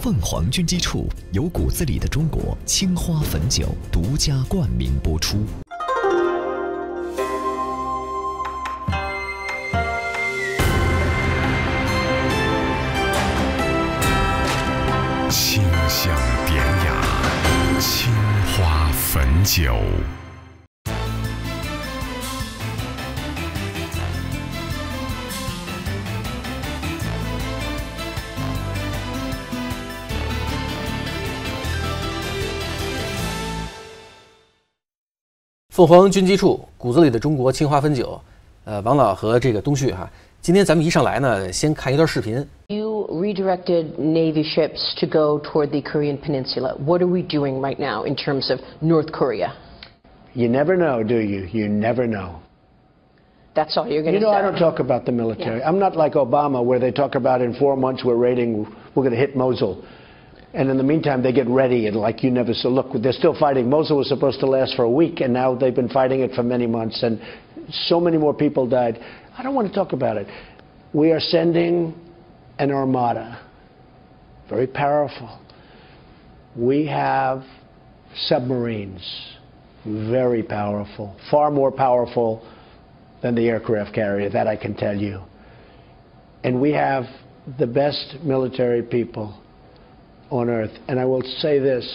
凤凰军机处由骨子里的中国青花汾酒独家冠名播出。 清香典雅，青花汾酒。 凤凰军机处骨子里的中国青花汾酒，王老和这个东旭哈，今天咱们一上来呢，先看一段视频。 You redirected Navy ships to go toward the Korean Peninsula. What are we doing right now in terms of North Korea? You never know, do you? You never know. That's all you're going to say. You know, I don't talk about the military. Yeah. I'm not like Obama, where they talk about in 4 months we're going to hit Mosul. And in the meantime, they get ready, and like you never saw, look, they're still fighting. Mosul was supposed to last for a week, and now they've been fighting it for many months, and so many more people died. I don't want to talk about it. We are sending an armada, very powerful. We have submarines, very powerful, far more powerful than the aircraft carrier, that I can tell you. And we have the best military people on earth. And I will say this,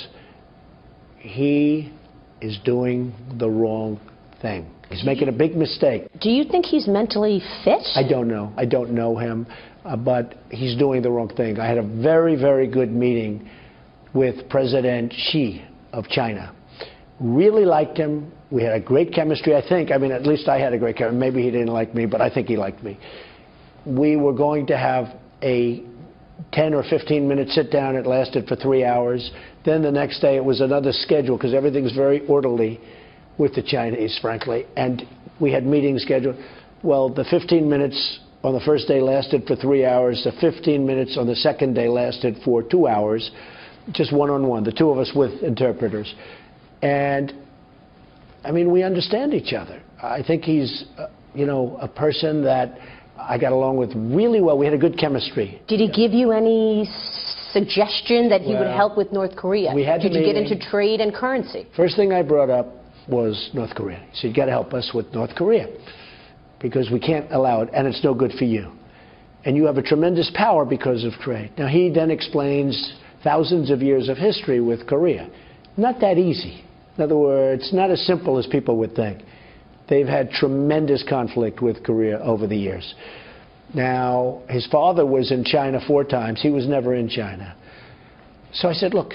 he is doing the wrong thing. He's making a big mistake. Do you think he's mentally fit? I don't know. I don't know him, but he's doing the wrong thing. I had a very, very good meeting with President Xi of China. Really liked him. We had a great chemistry, I think. I mean, at least I had a great chemistry. Maybe he didn't like me, but I think he liked me. We were going to have a 10 or 15 minute sit down. It lasted for 3 hours. Then the next day it was another schedule, because everything's very orderly with the Chinese, frankly. And we had meetings scheduled. Well, the 15 minutes on the first day lasted for 3 hours. The 15 minutes on the second day lasted for 2 hours, just one-on-one, the two of us with interpreters. And, I mean, we understand each other. I think he's, you know, a person that I got along with really well. We had a good chemistry. Did he give you any suggestion that he would help with North Korea? We had Did you get into trade and currency? First thing I brought up was North Korea. He said, you got to help us with North Korea, because we can't allow it, and it's no good for you. And you have a tremendous power because of trade. Now, he then explains thousands of years of history with Korea. Not that easy. In other words, it's not as simple as people would think. They've had tremendous conflict with Korea over the years. Now, his father was in China 4 times. He was never in China. So I said, look,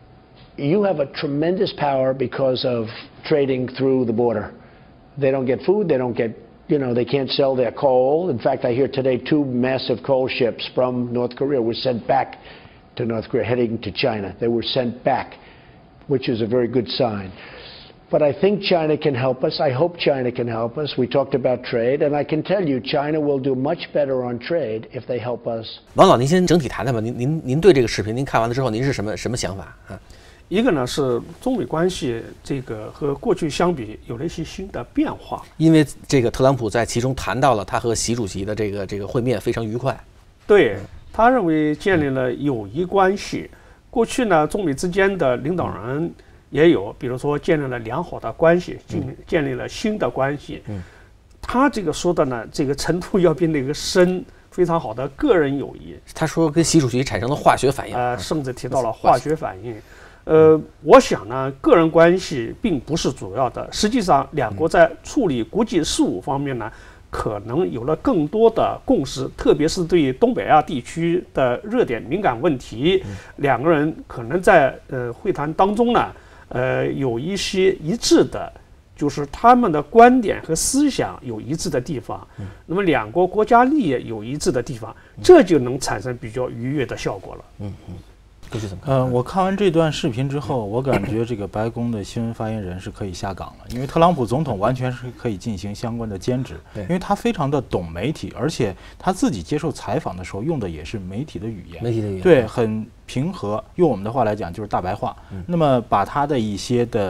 you have a tremendous power because of trading through the border. They don't get food. They don't get, you know, they can't sell their coal. In fact, I hear today 2 massive coal ships from North Korea were sent back to North Korea, heading to China. They were sent back, which is a very good sign. But I think China can help us. I hope China can help us. We talked about trade, and I can tell you China will do much better on trade if they help us. 王老，您先整体谈谈吧。您对这个视频您看完了之后，您是什么想法啊？ 一个呢是中美关系这个和过去相比有了一些新的变化。 因为这个特朗普在其中谈到了他和习主席的这个会面非常愉快。 对，他认为建立了友谊关系。过去呢，中美之间的领导人也有，比如说建立了良好的关系，建立了新的关系。他这个说的呢，这个程度要比那个深，非常好的个人友谊。 他说跟习主席产生了化学反应， 甚至提到了化学反应。我想呢，个人关系并不是主要的。实际上，两国在处理国际事务方面呢，可能有了更多的共识，特别是对于东北亚地区的热点敏感问题，两个人可能在会谈当中呢，有一些一致的，就是他们的观点和思想有一致的地方，那么两国国家利益有一致的地方，这就能产生比较愉悦的效果了。 我看完这段视频之后，我感觉这个白宫的新闻发言人是可以下岗了，因为特朗普总统完全是可以进行相关的兼职，因为他非常的懂媒体，而且他自己接受采访的时候用的也是媒体的语言，对，很平和，用我们的话来讲就是大白话。那么把他的一些的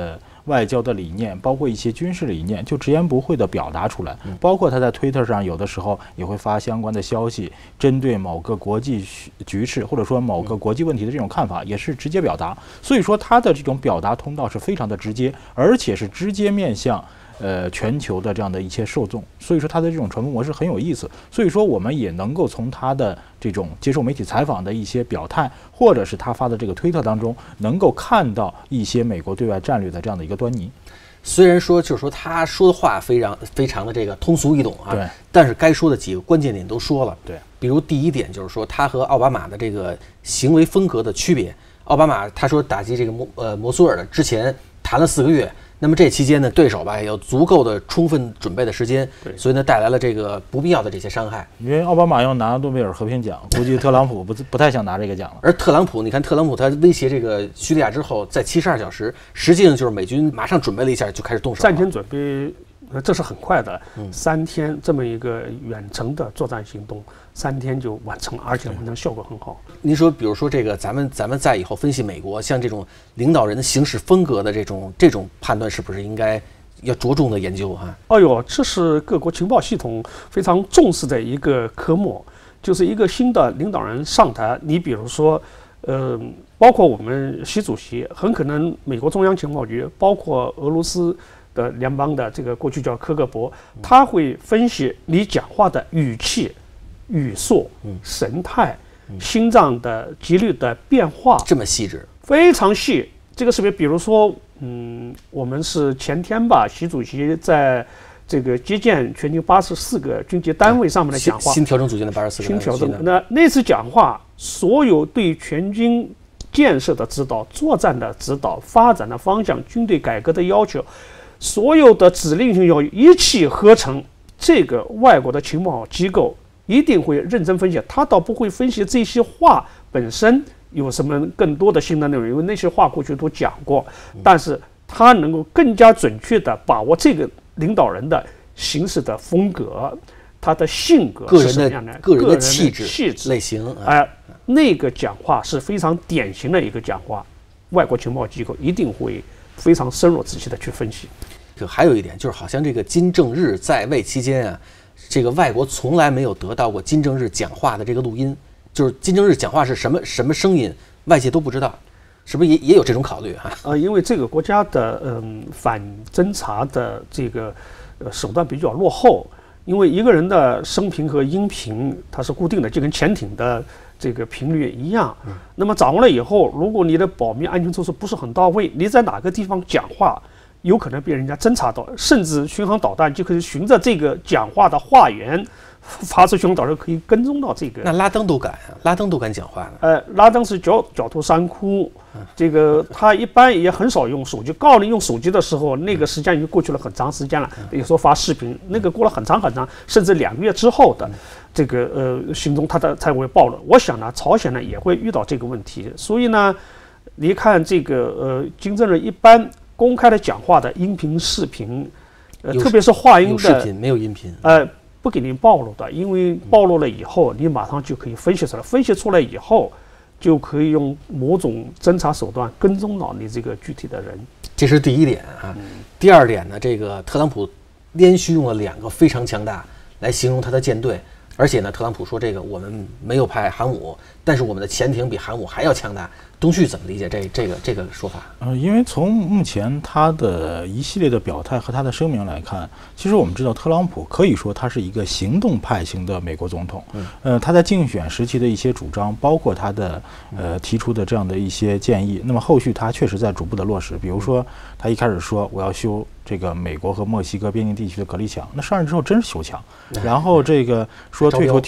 外交的理念，包括一些军事理念，就直言不讳地表达出来。包括他在推特上有的时候也会发相关的消息，针对某个国际局势或者说某个国际问题的这种看法，也是直接表达。所以说他的这种表达通道是非常的直接，而且是直接面向全球的这样的一些受众，所以说他的这种传播模式很有意思。所以说我们也能够从他的这种接受媒体采访的一些表态，或者是他发的这个推特当中，能够看到一些美国对外战略的这样的一个端倪。 虽然说就是说他说的话非常的这个通俗易懂啊， 对， 但是该说的几个关键点都说了。 对， 比如第一点就是说他和奥巴马的这个行为风格的区别。奥巴马他说打击这个摩苏尔的之前谈了4个月。那么这期间呢，对手吧也有足够的充分准备的时间，所以呢带来了这个不必要的这些伤害。 因为奥巴马要拿诺贝尔和平奖，估计特朗普不太想拿这个奖了。 而特朗普，你看特朗普他威胁这个叙利亚之后，在72小时，实际上就是美军马上准备了一下就开始动手了。 战前准备，这是很快的，3天这么一个远程的作战行动，3天就完成了，而且完成效果很好。 您说，比如说这个，咱们在以后分析美国像这种领导人的行事风格的这种判断，是不是应该要着重的研究哈？ 哎呦，这是各国情报系统非常重视的一个科目，就是一个新的领导人上台，你比如说，包括我们习主席，很可能美国中央情报局，包括俄罗斯的联邦的这个过去叫科格勃，他会分析你讲话的语气、语速、神态、心脏的几率的变化， 这么细致， 非常细。这个是比如说，我们是前天吧，习主席在这个接见全球84个军级单位上面的讲话， 新调整组建的84个， 新调整。那次讲话，所有对全军建设的指导、作战的指导、发展的方向、军队改革的要求。所有的指令性要一气呵成，这个外国的情报机构一定会认真分析，他倒不会分析这些话本身有什么更多的新的内容，因为那些话过去都讲过，但是他能够更加准确地把握这个领导人的行事的风格，他的性格是什么样的， 个人的气质类型， 那个讲话是非常典型的一个讲话，外国情报机构一定会非常深入仔细的去分析。 还有一点就是，好像这个金正日在位期间啊，这个外国从来没有得到过金正日讲话的这个录音，就是金正日讲话是什么声音，外界都不知道，是不是也有这种考虑哈？ 因为这个国家的反侦查的这个手段比较落后，因为一个人的声频和音频它是固定的，就跟潜艇的这个频率一样。那么掌握了以后，如果你的保密安全措施不是很到位，你在哪个地方讲话，有可能被人家侦查到，甚至巡航导弹就可以循着这个讲话的话源发出巡航导弹，可以跟踪到这个。 那拉登都敢啊，拉登都敢讲话呢。 拉登是狡兔三窟，这个他一般也很少用手机。告诉你用手机的时候，那个时间已经过去了很长时间了。有时候发视频，那个过了很长，甚至2个月之后的这个行踪，他才会暴露。我想呢，朝鲜呢也会遇到这个问题，所以呢，你看这个金正日一般公开的讲话的音频、视频，特别是话音的， 有视频没有音频， 不给您暴露的，因为暴露了以后，你马上就可以分析出来，分析出来以后，就可以用某种侦查手段跟踪到你这个具体的人。 这是第一点啊。第二点呢，这个特朗普连续用了2个非常强大来形容他的舰队，而且呢，特朗普说这个我们没有派航母，但是我们的潜艇比航母还要强大。东旭怎么理解这个说法？ 因为从目前他的一系列的表态和他的声明来看，其实我们知道特朗普可以说他是一个行动派型的美国总统。他在竞选时期的一些主张，包括他的提出的这样的一些建议，那么后续他确实在逐步的落实。比如说，他一开始说我要修这个美国和墨西哥边境地区的隔离墙，那上任之后真是修墙。然后这个说退出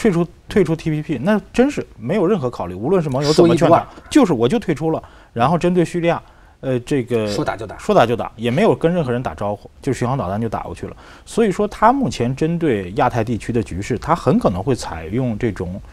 TPP， 那真是没有任何考虑，无论是盟友怎么劝他，我就退出了。然后针对叙利亚，这个说打就打， 也没有跟任何人打招呼，就巡航导弹就打过去了。所以说，他目前针对亚太地区的局势，他很可能会采用这种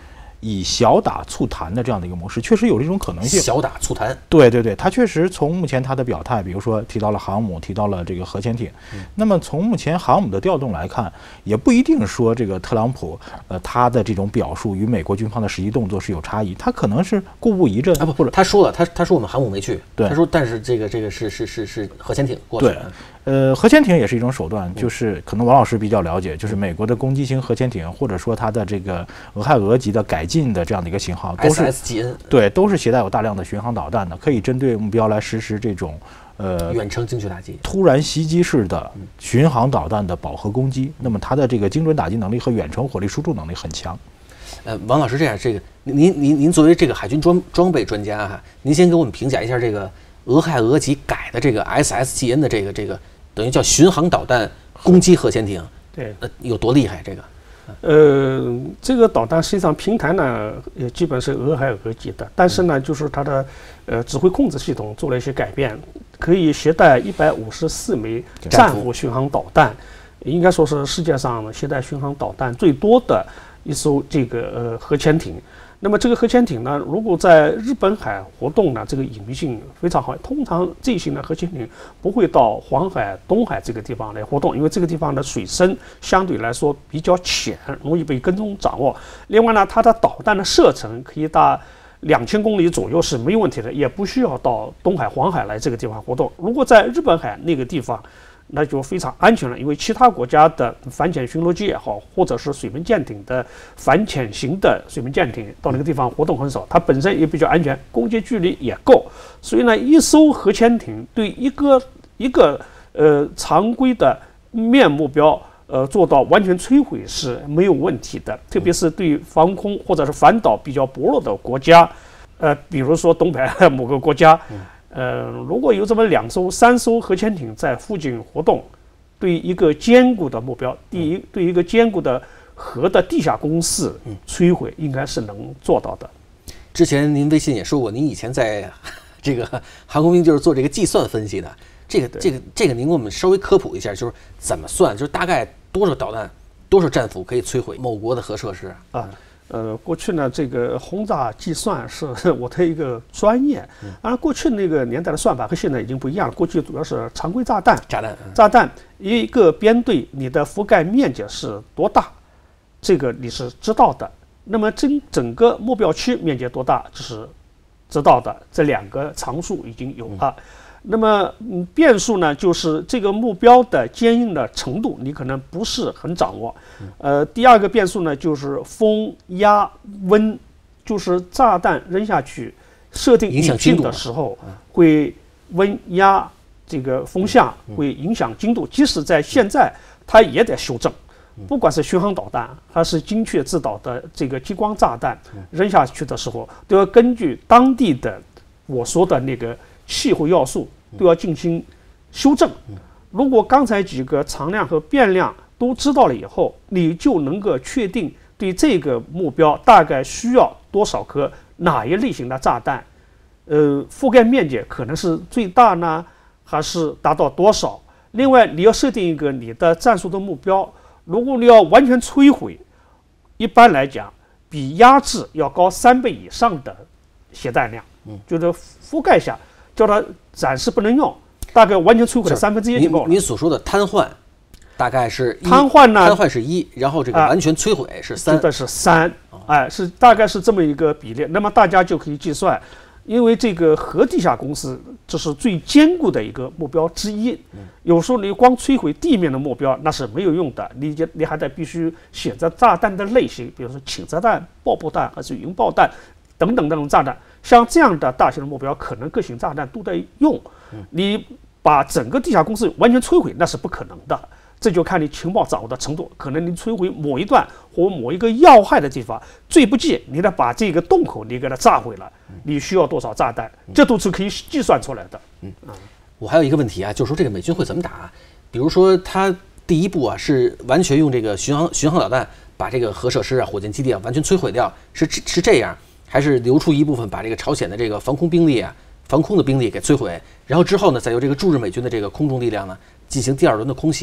以小打促谈的这样的一个模式，确实有这种可能性。 小打促谈， 对对对，他确实从目前他的表态，比如说提到了航母，提到了这个核潜艇。那么从目前航母的调动来看，也不一定说这个特朗普他的这种表述与美国军方的实际动作是有差异，他可能是故布疑阵啊，不，他说了，他说我们航母没去， 对， 他说但是这个是核潜艇过去。 对，核潜艇也是一种手段，就是可能王老师比较了解，就是美国的攻击型核潜艇，或者说它的这个俄亥俄级的改进的这样的一个型号，都是 SSGN， 对，都是携带有大量的巡航导弹的，可以针对目标来实施这种远程精确打击、 突然袭击式的巡航导弹的饱和攻击。那么它的这个精准打击能力和远程火力输出能力很强。 王老师，这样，这个您作为这个海军装备专家哈，您先给我们评价一下这个俄亥俄级改的这个 SSGN 的这个等于叫巡航导弹攻击核潜艇， 对， 有多厉害？这个， 这个导弹实际上平台呢，也基本是俄亥俄级的，但是呢，就是它的指挥控制系统做了一些改变，可以携带154枚战斧巡航导弹，应该说是世界上携带巡航导弹最多的一艘这个核潜艇。那么这个核潜艇呢，如果在日本海活动呢，这个隐蔽性非常好。通常这型的核潜艇不会到黄海、东海这个地方来活动，因为这个地方的水深相对来说比较浅，容易被跟踪掌握。另外呢，它的导弹的射程可以达2000公里左右是没有问题的，也不需要到东海、黄海来这个地方活动。如果在日本海那个地方，那就非常安全了，因为其他国家的反潜巡逻机也好，或者是水门舰艇的反潜型的水门舰艇到那个地方活动很少，它本身也比较安全，攻击距离也够，所以呢，一艘核潜艇对一个常规的面目标做到完全摧毁是没有问题的，特别是对防空或者是反导比较薄弱的国家，比如说东北某个国家。如果有这么2艘、3艘核潜艇在附近活动，对一个坚固的目标，对一个坚固的核的地下工事摧毁，应该是能做到的。 之前您微信也说过，您以前在这个航空兵就是做这个计算分析的，这个您给我们稍微科普一下，就是怎么算，就是大概多少导弹、多少战斧可以摧毁某国的核设施啊？ 过去呢，这个轰炸计算是我的一个专业。当然，过去那个年代的算法和现在已经不一样了。过去主要是常规炸弹，一个编队你的覆盖面积是多大，这个你是知道的。那么整个目标区面积多大，这是知道的。这2个常数已经有了。那么变数呢，就是这个目标的坚硬的程度，你可能不是很掌握。第2个变数呢，就是风、压、温，就是炸弹扔下去，设定语境的时候，会温压这个风向会影响精度。即使在现在，它也得修正。不管是巡航导弹还是精确制导的这个激光炸弹，扔下去的时候，都要根据当地的我说的那个气候要素都要进行修正。如果刚才几个常量和变量都知道了以后，你就能够确定对这个目标大概需要多少颗哪一类型的炸弹，覆盖面积可能是最大呢，还是达到多少？另外，你要设定一个你的战术的目标，如果你要完全摧毁，一般来讲比压制要高3倍以上的携带量，就是覆盖下，叫它暂时不能用，大概完全摧毁了1/3就够了。 您所说的瘫痪，大概是瘫痪呢？ 瘫痪是1，然后这个完全摧毁是3， 这是3，是大概是这么一个比例。那么大家就可以计算，因为这个核地下工事这是最坚固的一个目标之一。有时候你光摧毁地面的目标那是没有用的，你还得必须选择炸弹的类型，比如说氢炸弹、爆破弹还是云爆弹等等那种炸弹。像这样的大型的目标，可能各型炸弹都在用。你把整个地下工事完全摧毁，那是不可能的。这就看你情报掌握的程度，可能你摧毁某一段或某一个要害的地方，最不济你得把这个洞口你给它炸毁了，你需要多少炸弹，这都是可以计算出来的。 我还有一个问题啊，就是说这个美军会怎么打？比如说他第一步啊是完全用这个巡航导弹把这个核设施啊、火箭基地啊完全摧毁掉，是这样，还是留出一部分把这个朝鲜的这个防空兵力啊、防空的兵力给摧毁，然后之后呢再由这个驻日美军的这个空中力量呢进行第2轮的空袭？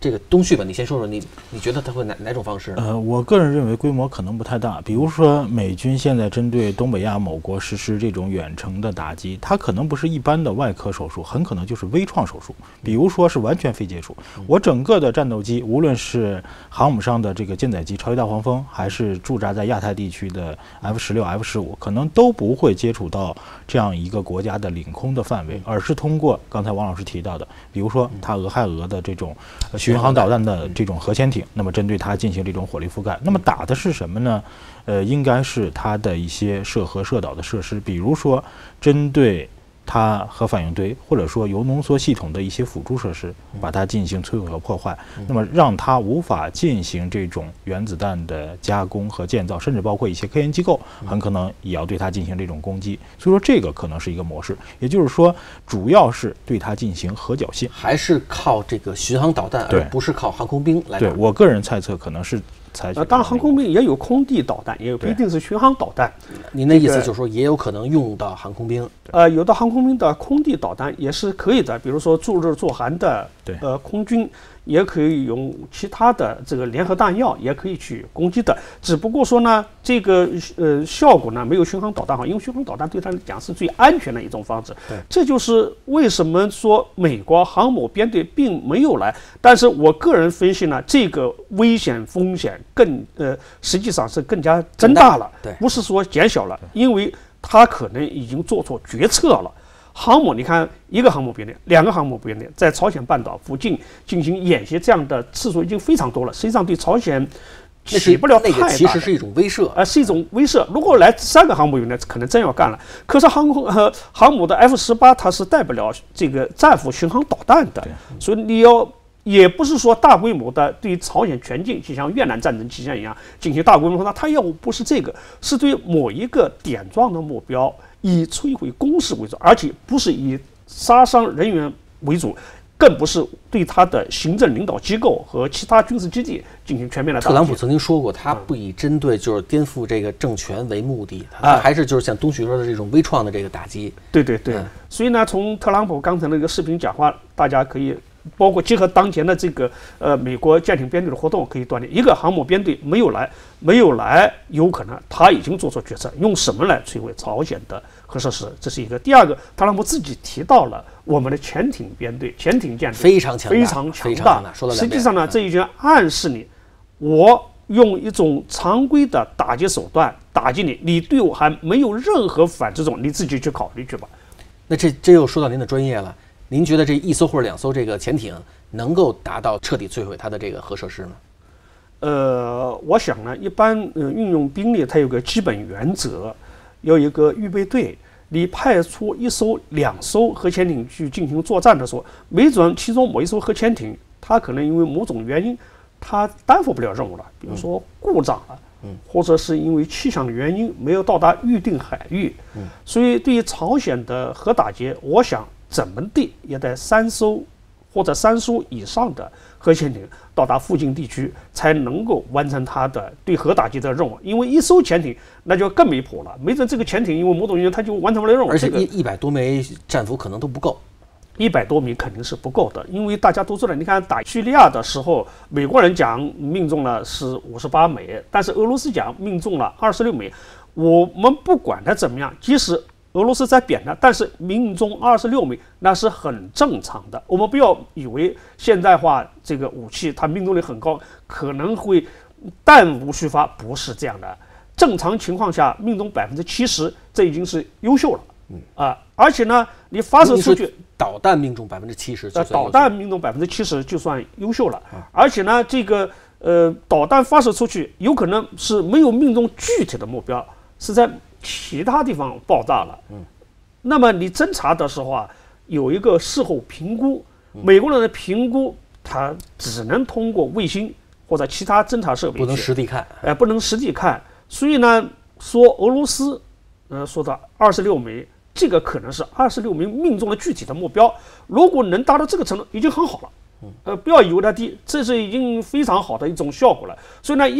这个东旭吧，你先说说你觉得它会哪种方式？ 我个人认为规模可能不太大。比如说美军现在针对东北亚某国实施这种远程的打击，它可能不是一般的外科手术，很可能就是微创手术，比如说是完全非接触。我整个的战斗机，无论是航母上的这个舰载机超级大黄蜂，还是驻扎在亚太地区的 F-16、F-15，可能都不会接触到这样一个国家的领空的范围，而是通过刚才王老师提到的，比如说它俄亥俄的这种巡航导弹的这种核潜艇，那么针对它进行这种火力覆盖。那么打的是什么呢？应该是它的一些涉核涉导的设施，比如说针对它核反应堆或者说铀浓缩系统的一些辅助设施，把它进行摧毁和破坏，那么让它无法进行这种原子弹的加工和建造，甚至包括一些科研机构很可能也要对它进行这种攻击。所以说这个可能是一个模式，也就是说主要是对它进行核侥幸， 还是靠这个巡航导弹，而不是靠航空兵来打。 对，我个人猜测可能是采取。 当然航空兵也有空地导弹，也不一定是巡航导弹。 您的意思就是说也有可能用到航空兵？ 有的航空兵的空地导弹也是可以的，比如说驻日驻韩的空军也可以用其他的这个联合弹药也可以去攻击的，只不过说呢，这个效果呢没有巡航导弹好，因为巡航导弹对他来讲是最安全的一种方式。这就是为什么说美国航母编队并没有来，但是我个人分析呢，这个危险风险实际上是更加增大了，不是说减小了，因为他可能已经做错决策了。航母，你看一个航母编队、2个航母编队在朝鲜半岛附近进行演习，这样的次数已经非常多了。实际上对朝鲜起不了太大的， 那个其实是一种威慑， 是一种威慑。如果来3个航母编队，可能真要干了。可是航母的 F-18它是带不了这个战斧巡航导弹的，所以你要。也不是说大规模的对朝鲜全境，就像越南战争期间一样进行大规模，它要不是这个，是对某一个点状的目标以摧毁工事为主，而且不是以杀伤人员为主，更不是对他的行政领导机构和其他军事基地进行全面的打击。 特朗普曾经说过，他不以针对就是颠覆这个政权为目的，他还是就是像东旭说的这种微创的这个打击。 对，所以呢，从特朗普刚才那个视频讲话，大家可以。包括结合当前的这个美国舰艇编队的活动，可以断定一个航母编队没有来，有可能他已经做出决策，用什么来摧毁朝鲜的核设施，这是一个。第二个，特朗普自己提到了我们的潜艇编队、潜艇舰队非常强大， 实际上呢，这已经暗示你，我用一种常规的打击手段打击你，你对我还没有任何反制作用，你自己去考虑去吧。 那这又说到您的专业了。您觉得这1艘或者2艘这个潜艇能够达到彻底摧毁它的这个核设施吗？ 我想呢，一般运用兵力它有个基本原则，有一个预备队。你派出1艘、2艘核潜艇去进行作战的时候，没准其中某一艘核潜艇它可能因为某种原因它担负不了任务了，比如说故障了，或者是因为气象的原因没有到达预定海域。所以对于朝鲜的核打击，我想怎么地也得3艘或者3艘以上的核潜艇到达附近地区，才能够完成它的对核打击的任务。因为1艘潜艇那就更没谱了，没准这个潜艇因为某种原因它就完成不了任务。 而且100多枚战斧可能都不够 ，100多枚肯定是不够的，因为大家都知道，你看打叙利亚的时候，美国人讲命中了是58枚，但是俄罗斯讲命中了26枚。我们不管它怎么样，即使俄罗斯在贬它，但是命中26枚那是很正常的。我们不要以为现代化这个武器它命中率很高，可能会弹无虚发，不是这样的。正常情况下命中70%，这已经是优秀了。而且呢，你发射出去导弹命中70%， 导弹命中70%就算优秀了。而且呢，这个导弹发射出去有可能是没有命中具体的目标，是在其他地方爆炸了。那么你侦察的时候啊，有一个事后评估，美国人的评估它只能通过卫星或者其他侦察设备， 不能实地看， 不能实地看。所以呢，说俄罗斯说的26枚，这个可能是26枚命中的具体的目标。如果能达到这个程度，已经很好了。不要以为它低，这是已经非常好的一种效果了。所以呢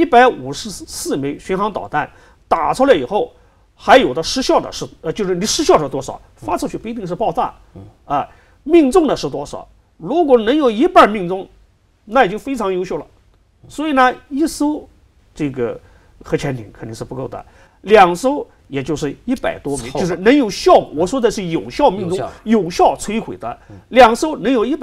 ，154枚巡航导弹打出来以后，还有的失效的是，就是你失效是多少，发出去不一定是爆炸，命中的是多少。如果能有1半命中， 那已经非常优秀了。所以呢，一艘这个核潜艇肯定是不够的，2艘也就是100多枚，就是能有效果。我说的是有效命中、有效摧毁的。2艘能有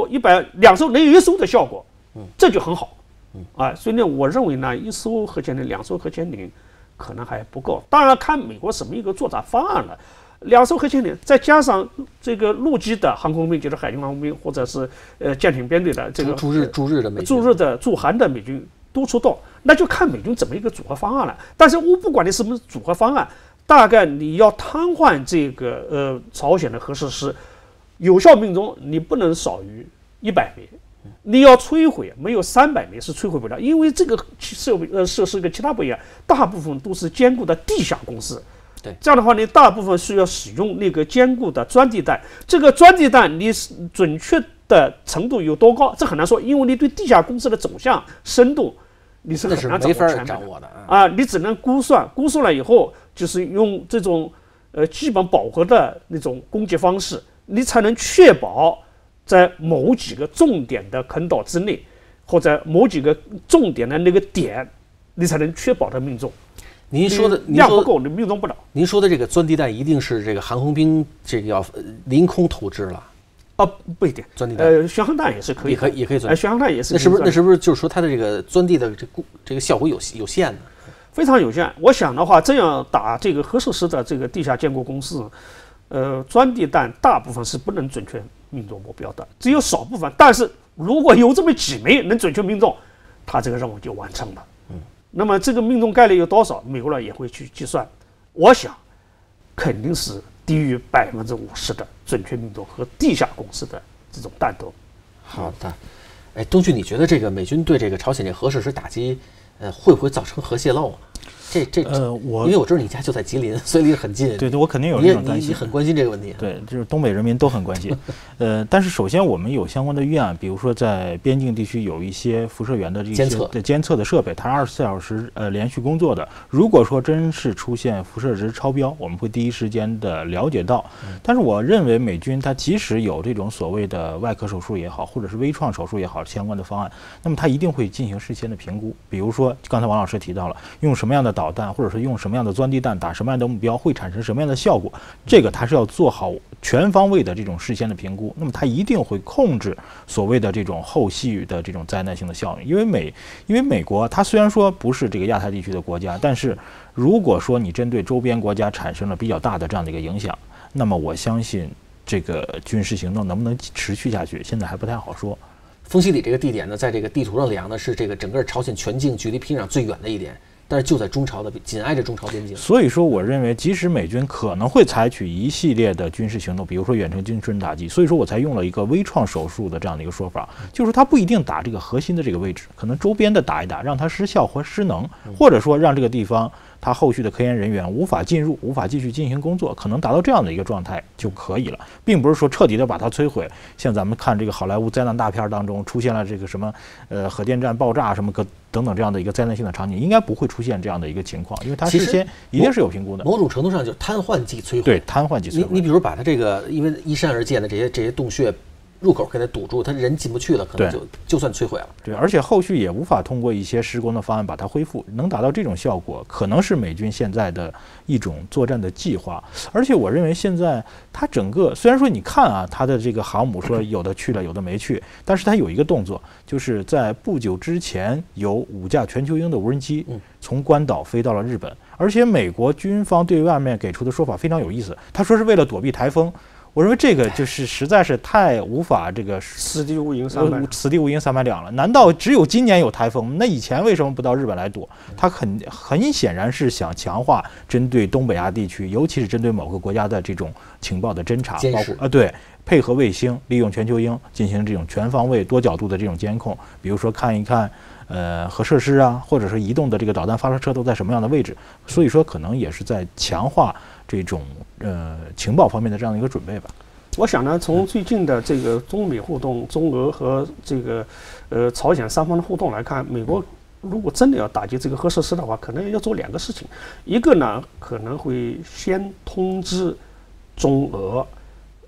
2艘能有1艘的效果，这就很好。所以呢，我认为呢，1艘核潜艇、2艘核潜艇可能还不够。当然，看美国什么一个作战方案了。2艘核潜艇再加上这个陆基的航空兵，就是海军航空兵或者是舰艇编队的这个驻日的美军、 驻韩的美军都出动，那就看美军怎么一个组合方案了。但是我不管你什么组合方案，大概你要瘫痪这个朝鲜的核设施，有效命中你不能少于100枚，你要摧毁没有300枚是摧毁不了，因为这个设施跟其他不一样，大部分都是坚固的地下工事。这样的话，你大部分需要使用那个坚固的钻地弹。这个钻地弹你准确的程度有多高，这很难说，因为你对地下工事的走向、深度，你是很难掌握的你只能估算了以后，就是用这种基本饱和的那种攻击方式，你才能确保在某几个重点的坑道之内，或者某几个重点的那个点，你才能确保它命中。 您说的量不够，你命中不了。 您说的这个钻地弹一定是这个航空兵这个要凌空投掷了？ 不一定， 钻地弹， 巡航弹也是可以， 也可以钻。 巡航弹也是。那是不是就是说它的这个钻地的这个效果有限呢？ 非常有限。我想的话，这样打这个核设施的这个地下坚固工事，钻地弹大部分是不能准确命中目标的，只有少部分。但是如果有这么几枚能准确命中，它这个任务就完成了。那么这个命中概率有多少？美国人也会去计算。我想，肯定是低于50%的准确命中和地下工事的这种弹头。 好的，东旭，你觉得这个美军对这个朝鲜这核设施打击，会不会造成核泄漏呢？因为我知道你家就在吉林，所以离得很近。 对，我肯定有这种担心。 你很关心这个问题。 对，就是东北人民都很关心。但是首先我们有相关的预案，比如说在边境地区有一些辐射源的这些监测的设备，它是24小时连续工作的。如果说真是出现辐射值超标，我们会第一时间的了解到。但是我认为美军它即使有这种所谓的外科手术也好，或者是微创手术也好相关的方案，那么它一定会进行事先的评估。比如说刚才王老师提到了，用什么样的导弹，或者是用什么样的钻地弹打什么样的目标，会产生什么样的效果，这个它是要做好全方位的这种事先的评估。那么它一定会控制所谓的这种后续的这种灾难性的效应。因为美国它虽然说不是这个亚太地区的国家，但是如果说你针对周边国家产生了比较大的这样的一个影响，那么我相信这个军事行动能不能持续下去，现在还不太好说。 丰溪里这个地点呢，在这个地图上量呢，是这个整个朝鲜全境距离平壤最远的一点。但是就在紧挨着中朝边境， 所以说我认为，即使美军可能会采取一系列的军事行动，比如说远程精准打击，所以说我才用了一个微创手术的这样的一个说法，就是它不一定打这个核心的这个位置，可能周边的打一打，让它失效或失能，或者说让这个地方它后续的科研人员无法进入，无法继续进行工作，可能达到这样的一个状态就可以了，并不是说彻底的把它摧毁。像咱们看这个好莱坞灾难大片当中出现了这个什么核电站爆炸什么等等这样的一个灾难性的场景，应该不会出现这样的一个情况，因为它事先一定是有评估的。 某种程度上就是瘫痪即摧毁。 对，瘫痪即摧毁。 你比如把它这个因为依山而建的这些洞穴入口给它堵住，它人进不去了，可能就算摧毁了。 对，而且后续也无法通过一些施工的方案把它恢复，能达到这种效果，可能是美军现在的一种作战的计划。而且我认为现在它整个虽然说你看啊，它的这个航母说有的去了，有的没去，但是它有一个动作，就是在不久之前有5架全球鹰的无人机从关岛飞到了日本，而且美国军方对外面给出的说法非常有意思，他说是为了躲避台风。我认为这个就是实在是太无法这个此地无银三百两了。难道只有今年有台风？那以前为什么不到日本来躲？他很显然是想强化针对东北亚地区，尤其是针对某个国家的这种情报的侦查，包括对配合卫星，利用全球鹰进行这种全方位、多角度的这种监控，比如说看一看核设施啊，或者是移动的这个导弹发射车都在什么样的位置。所以说，可能也是在强化这种情报方面的这样的一个准备吧。 我想呢，从最近的这个中美互动、中俄和这个朝鲜三方的互动来看，美国如果真的要打击这个核设施的话，可能要做2个事情。一个呢，可能会先通知中俄，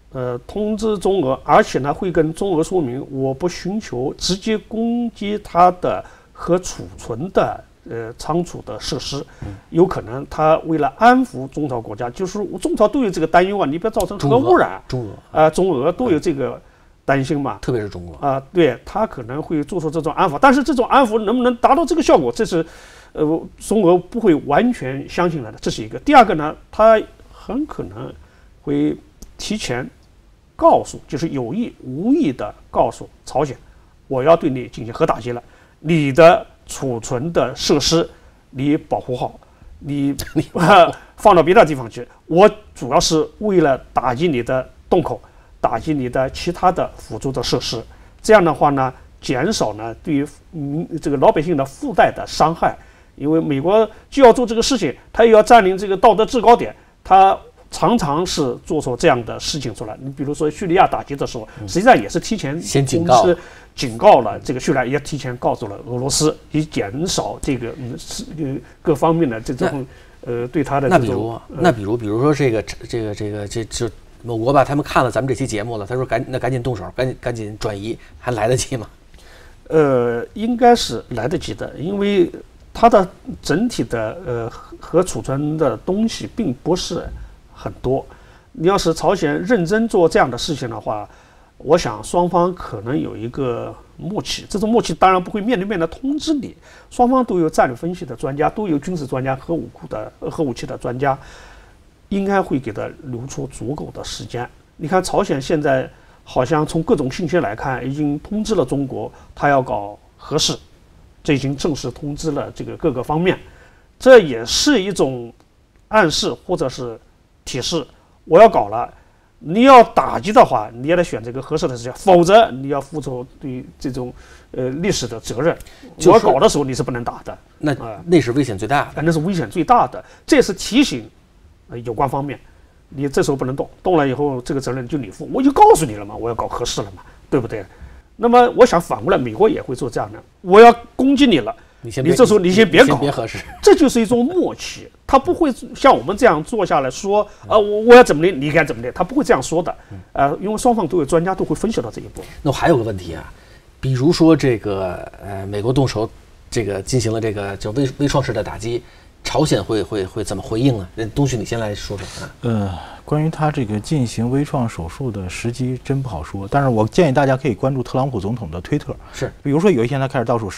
通知中俄，而且呢会跟中俄说明，我不寻求直接攻击它的核储存的仓储的设施，有可能他为了安抚中朝国家，就是中朝都有这个担忧啊，你不要造成核污染，中俄都有这个担心嘛， 特别是中俄对他可能会做出这种安抚，但是这种安抚能不能达到这个效果，这是中俄不会完全相信了的，这是一个。第二个呢，他很可能会提前告诉，就是有意无意的告诉朝鲜，我要对你进行核打击了，你的储存的设施你保护好，你放到别的地方去，我主要是为了打击你的洞口，打击你的其他的辅助的设施，这样的话呢，减少呢对于这个老百姓的附带的伤害。因为美国就要做这个事情，他也要占领这个道德制高点，他常常是做出这样的事情出来。你比如说叙利亚打击的时候，实际上也是提前先警告了这个叙利亚，也提前告诉了俄罗斯，以减少这个各方面的这种对他的这种。 那比如说这就某国吧，他们看了咱们这期节目了，他说赶紧动手，赶紧转移，还来得及吗？ 应该是来得及的，因为它的整体的核储存的东西并不是很多。你要是朝鲜认真做这样的事情的话，我想双方可能有一个默契。这种默契当然不会面对面的通知你，双方都有战略分析的专家，都有军事专家、核武器的专家，应该会给他留出足够的时间。你看朝鲜现在好像从各种信息来看，已经通知了中国，他要搞核试。这已经正式通知了这个各个方面，这也是一种暗示或者是提示，我要搞了，你要打击的话，你也得选这个合适的时间，否则你要付出对这种历史的责任。我搞的时候你是不能打的， 那是危险最大的， 那是危险最大的，这是提醒有关方面，你这时候不能动，动了以后这个责任就你负，我就告诉你了嘛，我要搞核试了嘛，对不对？那么我想反过来，美国也会做这样的。我要攻击你了，你这时候你先别搞， 别合适。 这就是一种默契，他不会像我们这样坐下来说，我要怎么的，你该怎么的，他不会这样说的。因为双方都有专家都会分析到这一步。 那我还有个问题啊，比如说这个美国动手这个进行了这个叫微创式的打击，朝鲜会怎么回应呢？东旭，你先来说说啊。 关于他这个进行微创手术的时机真不好说，但是我建议大家可以关注特朗普总统的推特， 是， 比如说有一天他开始倒数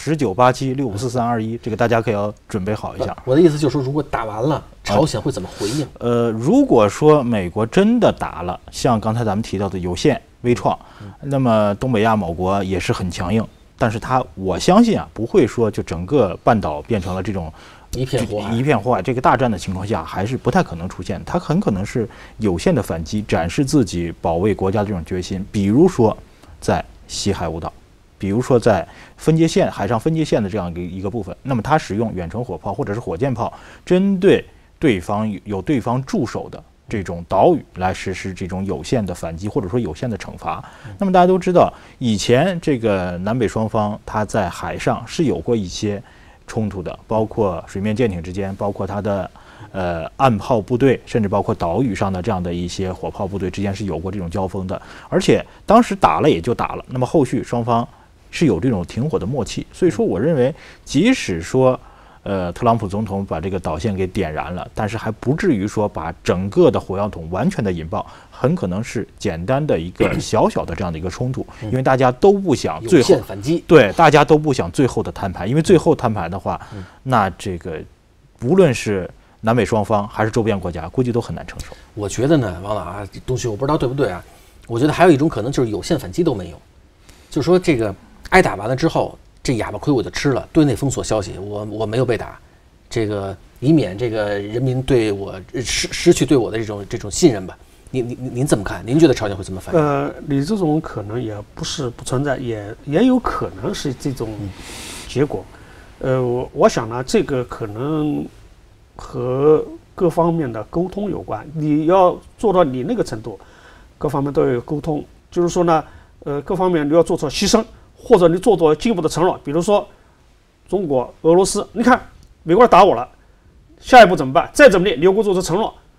1987654321，这个大家可以要准备好一下。 我的意思就是说，如果打完了，朝鲜会怎么回应？ 如果说美国真的打了，像刚才咱们提到的有限微创，那么东北亚某国也是很强硬，但是我相信啊，不会说就整个半岛变成了这种。 一片火海，这个大战的情况下还是不太可能出现。它很可能是有限的反击，展示自己保卫国家的这种决心。比如说在西海五岛，比如说在海上分界线的这样一个部分，那么它使用远程火炮或者是火箭炮，针对对方驻守的这种岛屿来实施这种有限的反击，或者说有限的惩罚。那么大家都知道，以前这个南北双方它在海上是有过一些冲突的，包括水面舰艇之间，包括它的岸炮部队，甚至包括岛屿上的这样的一些火炮部队之间是有过这种交锋的。而且当时打了也就打了，那么后续双方是有这种停火的默契。所以说，我认为即使说特朗普总统把这个导线给点燃了，但是还不至于说把整个的火药桶完全的引爆，很可能是简单的一个小小的这样的一个冲突，因为大家都不想最后反击， 对，大家都不想最后的摊牌，因为最后摊牌的话，那这个无论是南北双方还是周边国家，估计都很难承受。 我觉得呢，王老啊，东西我不知道对不对啊，我觉得还有一种可能就是有限反击都没有，就是说这个挨打完了之后，这哑巴亏我就吃了，对内封锁消息，我没有被打，这个以免这个人民对我失去对我的这种信任吧。您怎么看？您觉得朝鲜会怎么反应？ 你这种可能也不是不存在，也有可能是这种结果。我想呢，这个可能和各方面的沟通有关。你要做到你那个程度，各方面都要有沟通。就是说呢，各方面你要做出牺牲，或者你做出进一步的承诺。比如说，中国、俄罗斯，你看美国人打我了，下一步怎么办？再怎么的，你要给我做出承诺。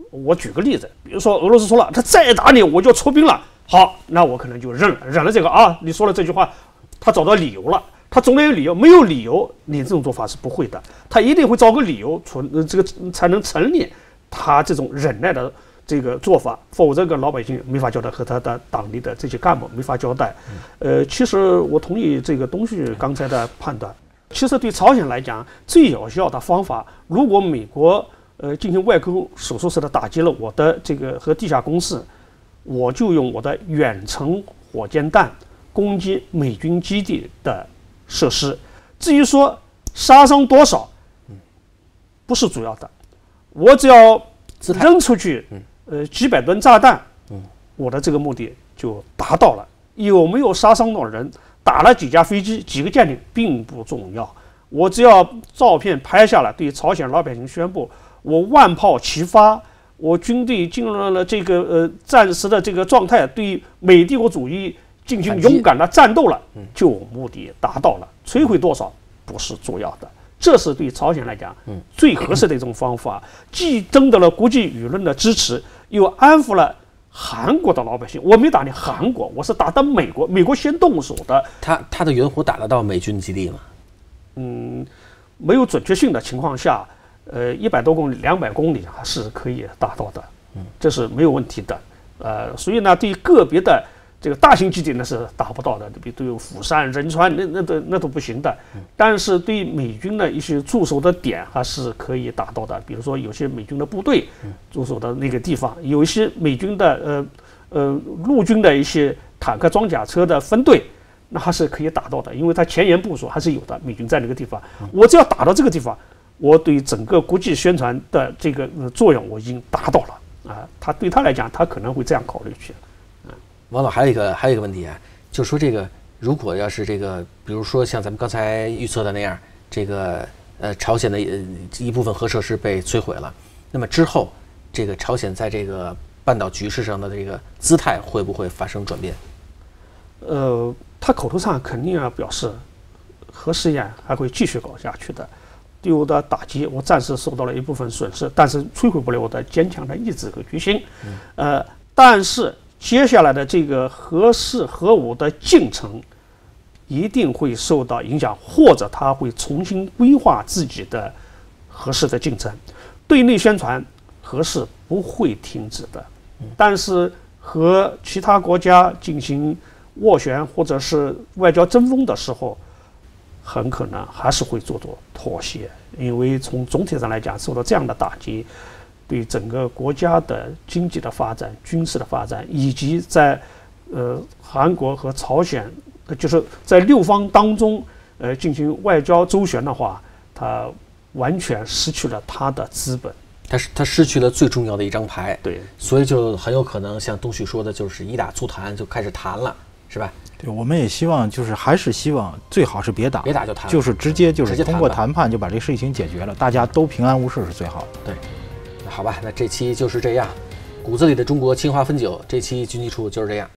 我举个例子，比如说俄罗斯说了，他再打你我就出兵了，好，那我可能就忍了这个啊，你说了这句话，他找到理由了，他总得有理由，没有理由，你这种做法是不会的，他一定会找个理由这个才能成立他这种忍耐的这个做法，否则老百姓没法交代，和他的党里的这些干部没法交代。其实我同意这个东旭刚才的判断。其实对朝鲜来讲，最有效的方法，如果美国进行外沟手术式的打击了我的这个和地下工事，我就用我的远程火箭弹攻击美军基地的设施。至于说杀伤多少，不是主要的，我只要扔出去几百吨炸弹，我的这个目的就达到了。有没有杀伤到人，打了几架飞机、几个舰艇并不重要，我只要照片拍下来，对朝鲜老百姓宣布，我万炮齐发，我军队进入了这个战时的这个状态，对美帝国主义进行勇敢的战斗了，就目的达到了。摧毁多少不是主要的，这是对朝鲜来讲最合适的一种方法，既争得了国际舆论的支持，又安抚了韩国的老百姓。我没打你韩国，我是打的美国，美国先动手的。 他的远火打得到美军基地吗？ 没有准确性的情况下，100多公里、200公里还是可以达到的，这是没有问题的。所以呢，对于个别的这个大型基地那是达不到的，比如釜山、仁川那都不行的。但是对于美军的一些驻守的点还是可以达到的，比如说有些美军的部队驻守的那个地方，有一些美军的陆军的一些坦克装甲车的分队，那还是可以达到的，因为它前沿部署还是有的，美军在那个地方，我只要打到这个地方，我对整个国际宣传的这个作用我已经达到了啊。他对他来讲，他可能会这样考虑去。 王老还有一个问题啊，就是说这个如果要是这个，比如说像咱们刚才预测的那样，这个朝鲜的一部分核设施被摧毁了，那么之后这个朝鲜在这个半岛局势上的这个姿态会不会发生转变？ 他口头上肯定要表示核试验还会继续搞下去的。对我的打击，我暂时受到了一部分损失，但是摧毁不了我的坚强的意志和决心。但是接下来的这个核试核武的进程一定会受到影响，或者他会重新规划自己的核试的进程。对内宣传核试不会停止的，但是和其他国家进行斡旋或者是外交争锋的时候，很可能还是会做妥协，因为从总体上来讲，受到这样的打击，对整个国家的经济的发展、军事的发展，以及在韩国和朝鲜，就是在六方当中进行外交周旋的话，它完全失去了它的资本。 他失去了最重要的一张牌， 对， 所以就很有可能像东旭说的，就是一打促谈就开始谈了，是吧？ 对，我们也希望还是希望最好是别打就谈， 就是直接通过谈判就把这个事情解决了，大家都平安无事是最好的。 对，那好吧，那这期就是这样，骨子里的中国，清华汾酒，这期军机处就是这样。